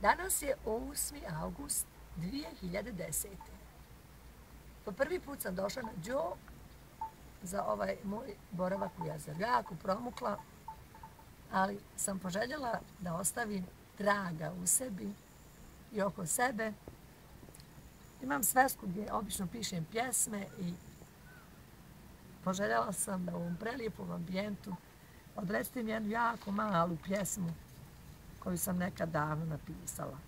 Danas je 8. august 2010. Po prvi put sam došla na Đo za ovaj moj boravak u Jazeru. Jako promukla, ali sam poželjela da ostavim traga u sebi i oko sebe. Imam svesku gdje obično pišem pjesme i poželjela sam da u ovom prelijepom ambijentu odrecim jednu jako malu pjesmu koju sam nekad davno napisala.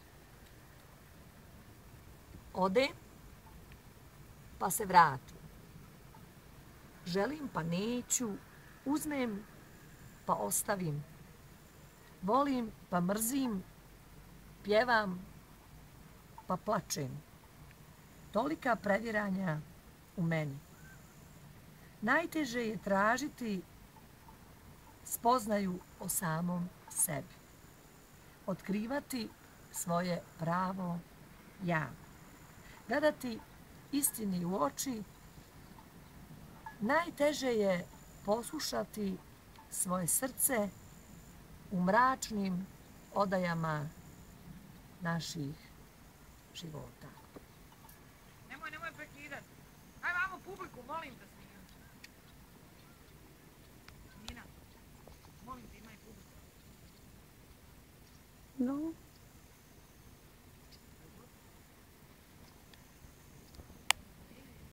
Odem, pa se vratim. Želim, pa neću. Uzmem, pa ostavim. Volim, pa mrzim. Pjevam, pa plačem. Tolika previranja u meni. Najteže je tražiti spoznaju o samom sebi. Otkrivati svoje pravo ja. Gledati istini u oči. Najteže je poslušati svoje srce u mračnim odajama naših života.